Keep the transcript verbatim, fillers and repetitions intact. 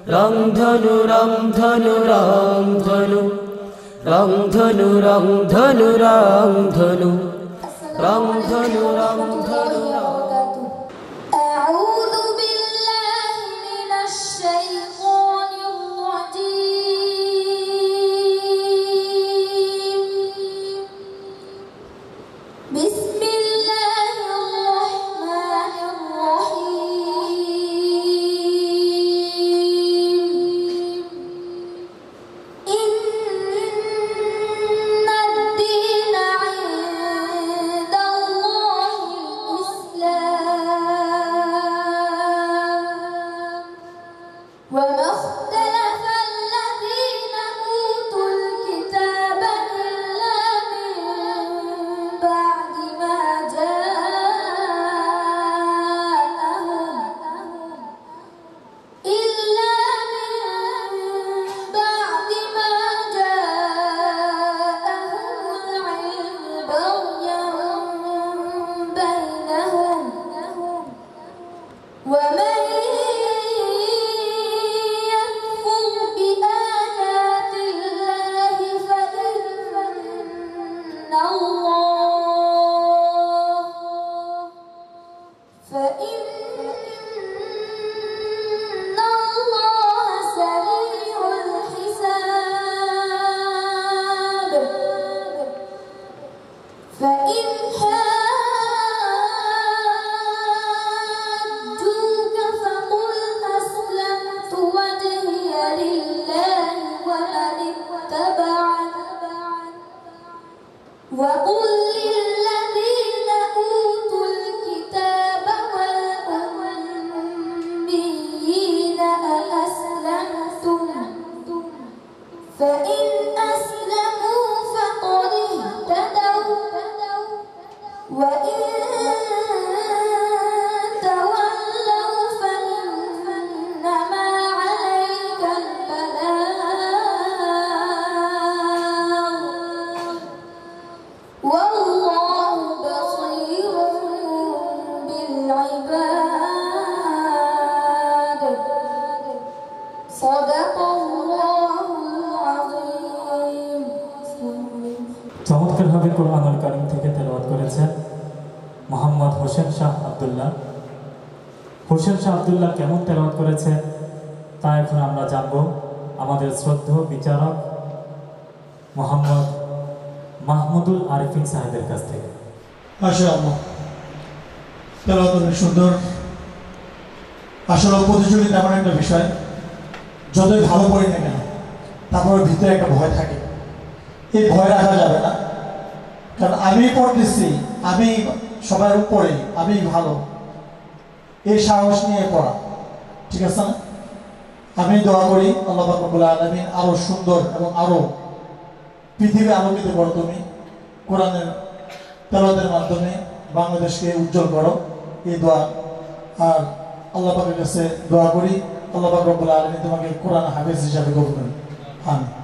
রংধনু রংধনু রংধনু রংধনু রংধনু রংধনু রংধনু রংধনু أعوذ بالله من الشيطان الرجيم بسم الله الرحمن الرحيم إن الدين عند الله الإسلام وما اختلف الذين أوتوا الكتاب إلا من بعد ما جاءهم إلا من بعد ما جاءهم العلم بغيا بينهم ومن يكفر بآيات الله فإن الله فإن الله سريع الحساب فإن حاجوك فقل أسلمت وجهي لله ومن اتبعني وقل للذين أوتوا الكتاب والأميين أأسلمتم فإن أسلموا فقد اهتدوا وإن تولوا فإنما عليك البلاغ والله بصير بالعباد صدق الله العظيم চমৎকারভাবে কোরআনুল কারীম থেকে তেলাওয়াত করেছেন মোহাম্মদ হোসেন শাহ আব্দুল্লাহ। হোসেন শাহ আব্দুল্লাহ কেমন তেলাওয়াত করেছেন তা এখন আমরা জানব আমাদের শ্রদ্ধেয় বিচারক মোহাম্মদ মাহমুদুল আরিফিন সাহেবের কাছ থেকে। মাশাআল্লাহ, তেলাওয়াত অনেক সুন্দর। আসলে প্রতিযোগিতা এমন একটা বিষয়, যতই ভালো পড়ি না কেন তারপরে ভিতরে একটা ভয় থাকে। এই ভয় রাখা যাবে না, কারণ আমি পড়তেছি, আমি সবার উপরে, আমি ভালো, এই সাহস নিয়ে পড়া, ঠিক আছে না? আমি দোয়া করি আল্লাহ পাক রব্বুল আলামিন আরো সুন্দর এবং আরো পৃথিবী আলোকিত করো, তুমি কোরআনের তেলাওয়াতের মাধ্যমে বাংলাদেশকে উজ্জ্বল করো, এই দোয়া। আর আল্লাহ পাকের কাছে দোয়া করি আল্লাহ পাক রব্বুল আলামিন তোমাকে কোরআন হাফেজ হিসাবে কবুল করেন। আমিন।